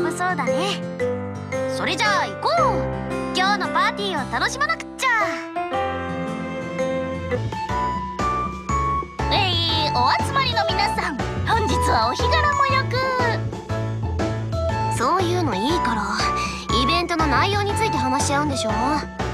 夫そうだね。それじゃあ行こう。今日のパーティーを楽しまなくっちゃ。お集まりの皆さん、本日はお日柄もよく。そういうのいいから、イベントの内容について話し合うんでしょ。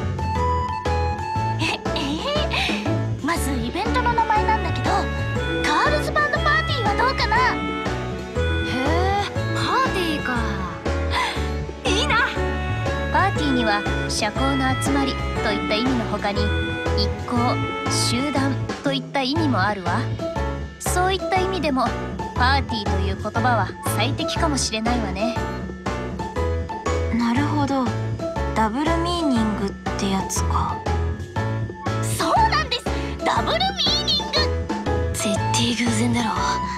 まずイベントの名前なんだけど、ガールズバンドパーティーはどうかな。へえ、パーティーか。いいな。 パーティーには社交の集まりといった意味の他に、一行、集団といった意味もあるわ。そういった意味でもパーティーという言葉は最適かもしれないわね。 なるほど、ダブルミーニングってやつか。 そうなんです、ダブルミーニング。 絶対偶然だろ。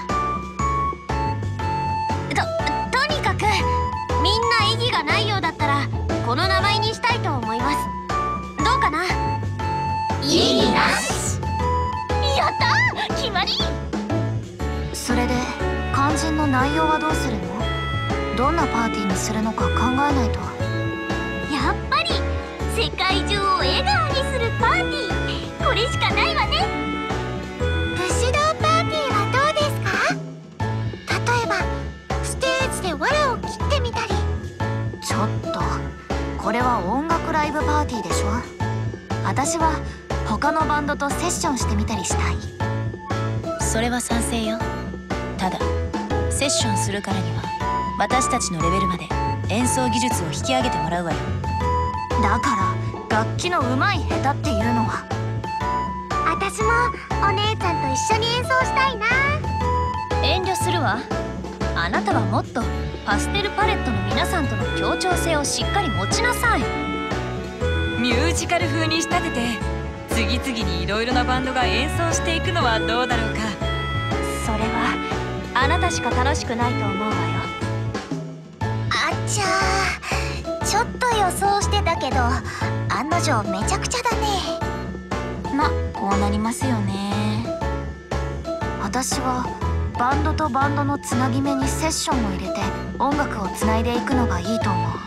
とにかくみんな異議がないようだったらこの名前にしたいと思います。どうかな。異議なし。やったー、決まり。 それで肝心の内容はどうするの？どんなパーティーにするのか考えないと。 やっぱり世界中を笑顔にするパーティー、これしかないわね。武士道パーティーはどうですか？例えばステージで藁を切ってみたり。 ちょっと、これは音楽ライブパーティーでしょ。私は他のバンドとセッションしてみたりしたい。 それは賛成よ。ただセッションするからには私たちのレベルまで演奏技術を引き上げてもらうわよ。 だから楽器の上手い下手っていうのは。 私もお姉ちゃんと一緒に演奏したいな。 遠慮するわ。あなたはもっとパステルパレットの皆さんとの協調性をしっかり持ちなさい。 ミュージカル風に仕立てて次々にいろいろなバンドが演奏していくのはどうだろうか。 それはあなたしか楽しくないと思うわよ。 あっちゃー、ちょっと予想してたけど案の定めちゃくちゃだね。 ま、こうなりますよね。私はバンドとバンドのつなぎ目にセッションを入れて音楽をつないでいくのがいいと思う。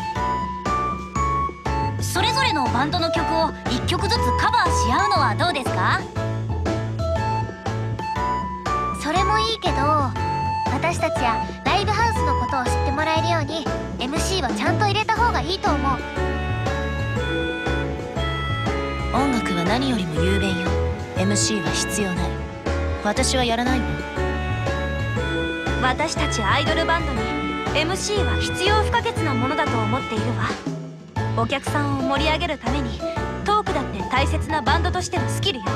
それぞれのバンドの曲を1曲ずつカバーし合うのはどうですか？それもいいけど、私たちやライブハウスのことを知ってもらえるように MC はちゃんと入れた方がいいと思う。 音楽は何よりも雄弁よ。 MC は必要ない。私はやらないわ。 私たちアイドルバンドに MC は必要不可欠なものだと思っているわ。お客さんを盛り上げるためにトークだって大切なバンドとしてのスキルよ。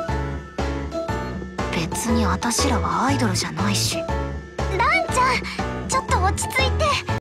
別に私らはアイドルじゃないし。 ランちゃん、ちょっと落ち着いて。